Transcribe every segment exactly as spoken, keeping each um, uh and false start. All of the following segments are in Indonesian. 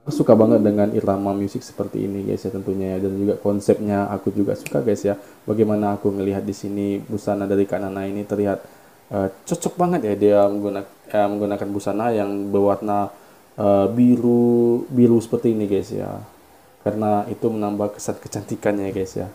suka banget dengan irama musik seperti ini guys ya tentunya ya, dan juga konsepnya aku juga suka guys ya. Bagaimana aku ngelihat di sini busana dari Kak Nana ini terlihat uh, cocok banget ya, dia menggunakan uh, menggunakan busana yang berwarna uh, biru biru seperti ini guys ya. Karena itu menambah kesan kecantikannya guys ya.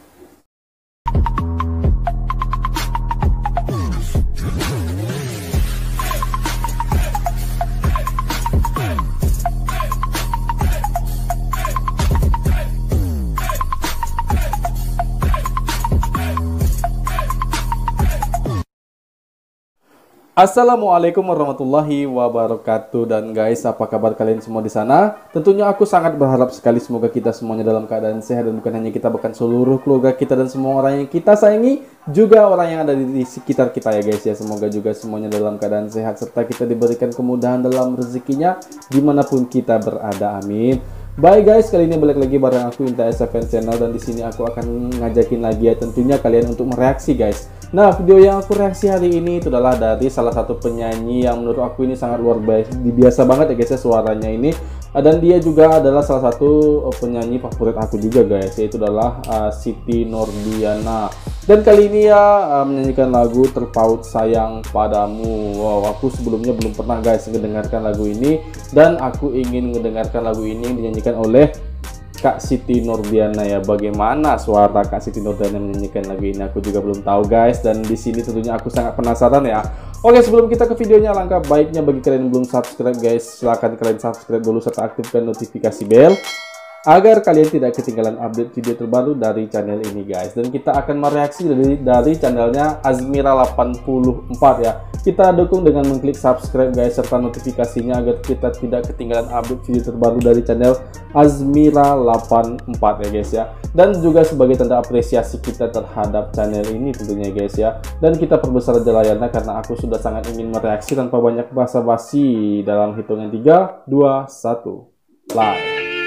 Assalamualaikum warahmatullahi wabarakatuh. Dan guys, apa kabar kalian semua di sana? Tentunya aku sangat berharap sekali semoga kita semuanya dalam keadaan sehat, dan bukan hanya kita, bahkan seluruh keluarga kita dan semua orang yang kita sayangi, juga orang yang ada di sekitar kita ya guys ya. Semoga juga semuanya dalam keadaan sehat serta kita diberikan kemudahan dalam rezekinya dimanapun kita berada, amin. Bye guys, kali ini balik lagi bareng aku Inta S F N Channel, dan di sini aku akan ngajakin lagi ya tentunya kalian untuk mereaksi guys. Nah, video yang aku reaksi hari ini itu adalah dari salah satu penyanyi yang menurut aku ini sangat luar biasa, biasa banget ya guys ya suaranya ini. Dan dia juga adalah salah satu penyanyi favorit aku juga guys, yaitu adalah uh, Siti Nordiana. Dan kali ini ya uh, menyanyikan lagu Terpaut Sayang Padamu. Wow, aku sebelumnya belum pernah guys mendengarkan lagu ini, dan aku ingin mendengarkan lagu ini yang dinyanyikan oleh Kak Siti Nordiana ya. Bagaimana suara Kak Siti Nordiana menyanyikan lagu ini aku juga belum tahu guys, dan di sini tentunya aku sangat penasaran ya. Oke, sebelum kita ke videonya, alangkah baiknya bagi kalian yang belum subscribe guys, silahkan kalian subscribe dulu serta aktifkan notifikasi bell agar kalian tidak ketinggalan update video terbaru dari channel ini guys. Dan kita akan mereaksi dari dari channelnya Azmira delapan puluh empat ya. Kita dukung dengan mengklik subscribe guys serta notifikasinya agar kita tidak ketinggalan update video terbaru dari channel Azmira delapan puluh empat ya guys ya. Dan juga sebagai tanda apresiasi kita terhadap channel ini tentunya guys ya. Dan kita perbesar aja layarnya karena aku sudah sangat ingin mereaksi tanpa banyak basa-basi. Dalam hitungan tiga, dua, satu, live.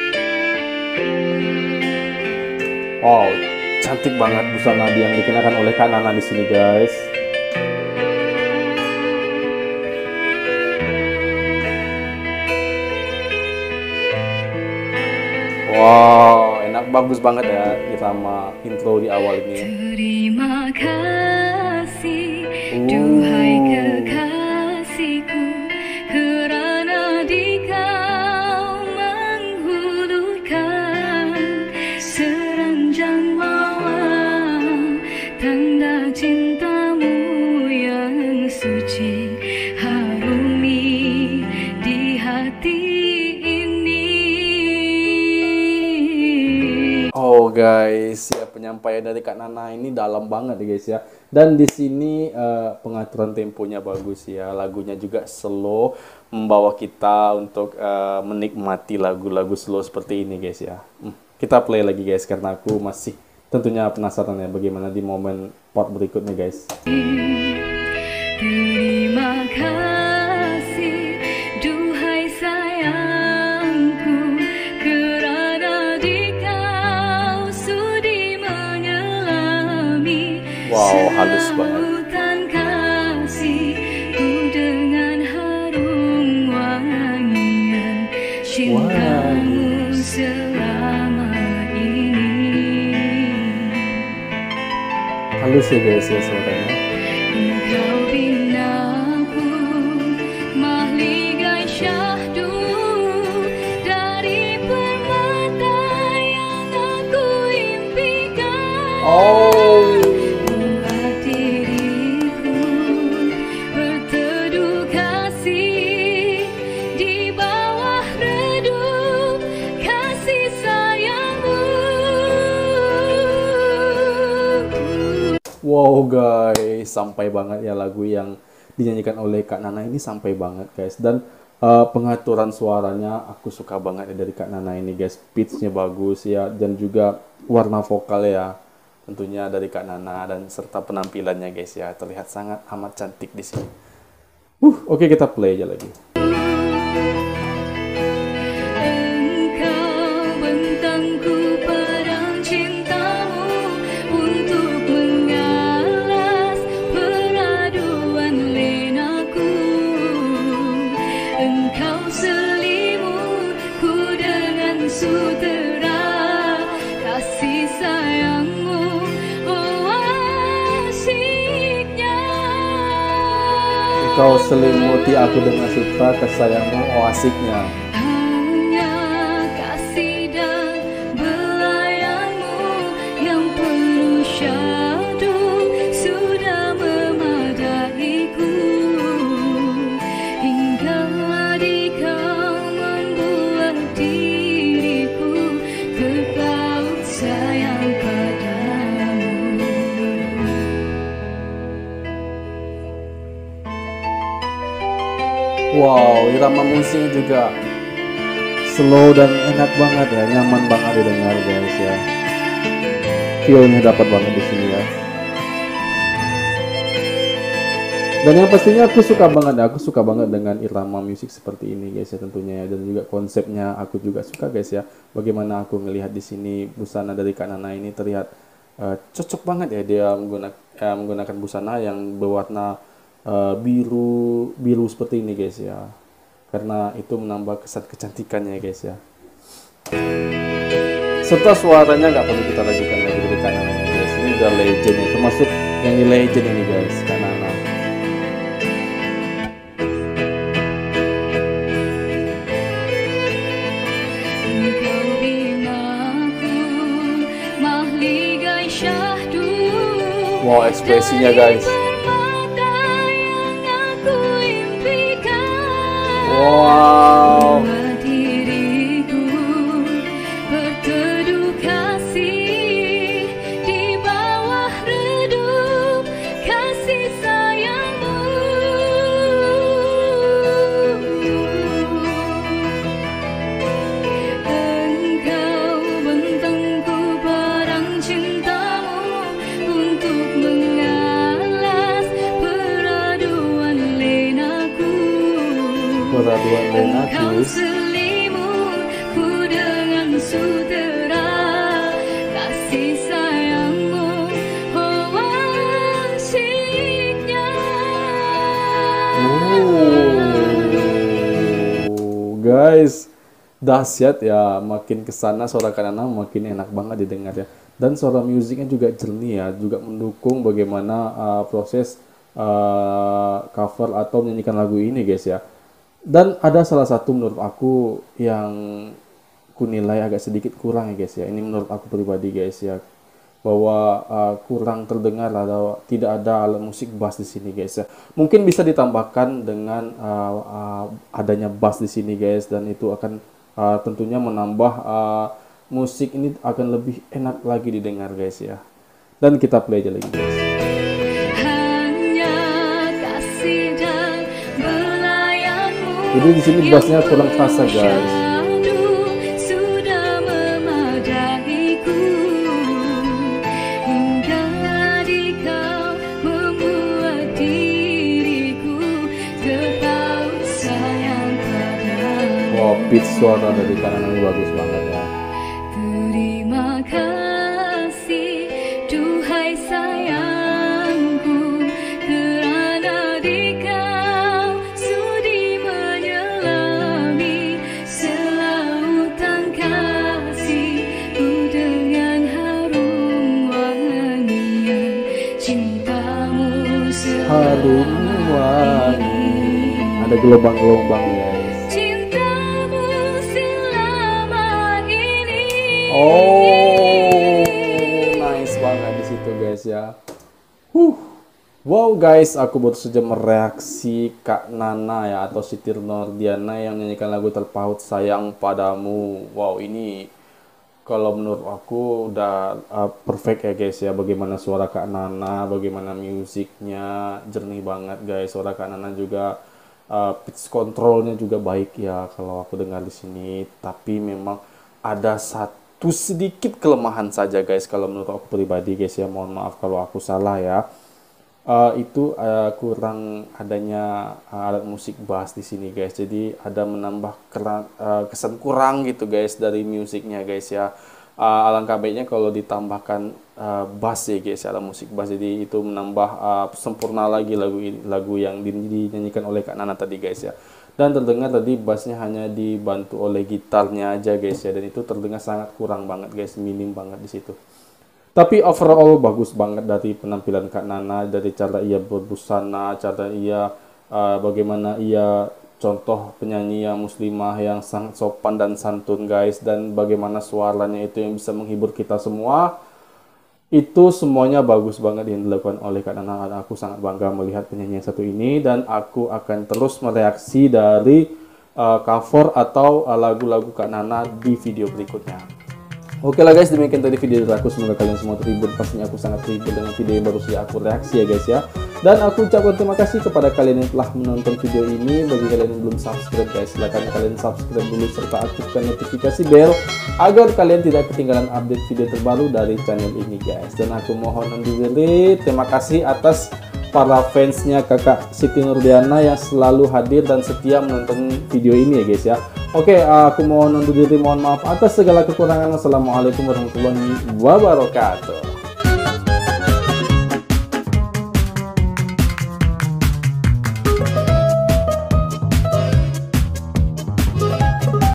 Wow, cantik banget busana yang dikenakan oleh Kak Nana di sini guys. Wow, enak, bagus banget ya irama intro di awal ini. Terima kasih, uh. duhai kekasihku, kerana di kau menghulurkan seranjang mawar, tanda cintamu yang suci harumi di hati. Oh guys, ya penyampaian dari Kak Nana ini dalam banget ya guys ya. Dan di sini uh, pengaturan temponya bagus ya, lagunya juga slow, membawa kita untuk uh, menikmati lagu-lagu slow seperti ini guys ya. Hmm, kita play lagi guys karena aku masih tentunya penasaran ya bagaimana di momen part berikutnya guys. Terima kasih, duhai sayangku, kerana di kau sudi menyelami. Wow, halus banget. Sambutan kasihku dengan harum wangian cintamu selama ini. Halus ya guys ya suaranya. Engkau binaku mahligai syahdu dari permata yang aku impikan. Oh. Buat diriku berteduh kasih di bawah redup kasih sayangmu. Wow guys, sampai banget ya lagu yang dinyanyikan oleh Kak Nana ini, sampai banget guys. Dan uh, pengaturan suaranya aku suka banget ya dari Kak Nana ini guys. Pitch-nya bagus ya, dan juga warna vokal ya tentunya dari Kak Nana, dan serta penampilannya guys ya terlihat sangat amat cantik di sini. Uh, oke okay, kita play aja lagi. Engkau selimutku dengan sutera kasih sayangmu, oh asyiknya. Kau selimuti aku dengan sutra kesayangmu, oh asiknya. Hanya kasih dan belayanmu yang penuh syahdu sudah memadaiku, hingga di kau membuat diriku berpaut sayang padamu. Wow, irama musiknya juga slow dan enak banget ya, nyaman banget didengar guys ya. Feel-nya dapat banget di sini ya. Dan yang pastinya aku suka banget ya, aku suka banget dengan irama musik seperti ini guys ya tentunya ya, dan juga konsepnya aku juga suka guys ya. Bagaimana aku ngelihat di sini busana dari Kak Nana ini terlihat eh, cocok banget ya, dia menggunakan eh, menggunakan busana yang berwarna eh, biru biru seperti ini guys ya. Karena itu menambah kesan kecantikannya guys ya. Serta suaranya nggak perlu kita ragukan lagi dari Kak Nana guys. Ini udah legend ya, termasuk yang di legend ini guys, Kak Nana. Engkau bimaku mahligai syahdu. Wow, ekspresinya guys. Permata yang aku impikan. Wow. Buat diriku berteduh kasih di bawah redup kasih sayangmu. Engkau bentangku barang cintamu untuk mengalas peraduan lenaku. Peraduan Engkau lenaku. selimutku dengan sutera kasih sayangmu, oh asyiknya. Oh, guys, dahsyat ya. Makin kesana suara Kak Nana makin enak banget didengar ya. Dan suara musiknya juga jernih ya, juga mendukung bagaimana uh, proses uh, cover atau menyanyikan lagu ini guys ya. Dan ada salah satu menurut aku yang kunilai agak sedikit kurang ya guys ya. Ini menurut aku pribadi guys ya, bahwa uh, kurang terdengar atau tidak ada alat musik bass di sini guys ya. Mungkin bisa ditambahkan dengan uh, uh, adanya bass di sini guys, dan itu akan uh, tentunya menambah uh, musik ini akan lebih enak lagi didengar guys ya. Dan kita play aja lagi guys. Hanya kasih dan belayanmu. Jadi di sini bassnya kurang terasa guys. Syahdu sudah memadaiku, hingga di kau membuat diriku terpaut sayang padamu. Wow, pitch suara dari Kak Nana ini bagus banget ya. Terima kasih duhai sayangku, kerana di kau sudi menyelami selautan kasihku dengan harum wangian cintamu Harum wangi. Ada gelombang-gelombang guys. cintamu selama ini. Oh, nice banget di situ guys ya. Huh. Wow guys, aku baru saja mereaksi Kak Nana ya, atau Siti Nordiana yang menyanyikan lagu Terpaut Sayang Padamu. Wow, ini kalau menurut aku udah uh, perfect ya guys ya. Bagaimana suara Kak Nana, bagaimana musiknya jernih banget guys. Suara Kak Nana juga uh, pitch controlnya juga baik ya kalau aku dengar di sini. Tapi memang ada satu sedikit kelemahan saja guys kalau menurut aku pribadi guys ya. Mohon maaf kalau aku salah ya. Uh, itu uh, kurang adanya uh, alat musik bass di sini guys. Jadi ada menambah keran, uh, kesan kurang gitu guys dari musiknya guys ya. Uh, alangkah baiknya kalau ditambahkan uh, bass ya guys, alat musik bass. Jadi itu menambah uh, sempurna lagi lagu ini, lagu yang dinyanyikan oleh Kak Nana tadi guys ya. Dan terdengar tadi bassnya hanya dibantu oleh gitarnya aja guys ya, dan itu terdengar sangat kurang banget guys, minim banget di situ. Tapi overall bagus banget dari penampilan Kak Nana, dari cara ia berbusana, cara ia uh, bagaimana ia contoh penyanyi yang muslimah yang sangat sopan dan santun guys, dan bagaimana suaranya itu yang bisa menghibur kita semua. Itu semuanya bagus banget yang dilakukan oleh Kak Nana. Aku sangat bangga melihat penyanyi yang satu ini, dan aku akan terus mereaksi dari uh, cover atau uh, lagu-lagu Kak Nana di video berikutnya. Oke lah guys, demikian tadi video dari aku. Semoga kalian semua terhibur. Pastinya aku sangat terhibur dengan video yang baru saja aku reaksi ya guys ya. Dan aku ucapkan terima kasih kepada kalian yang telah menonton video ini. Bagi kalian yang belum subscribe guys, silahkan kalian subscribe dulu serta aktifkan notifikasi bell agar kalian tidak ketinggalan update video terbaru dari channel ini guys. Dan aku mohon undur diri. Terima kasih atas para fansnya Kakak Siti Nurdiana yang selalu hadir dan setia menonton video ini ya guys ya. Oke, aku mohon undur diri, mohon maaf atas segala kekurangan. Wassalamualaikum warahmatullahi wabarakatuh.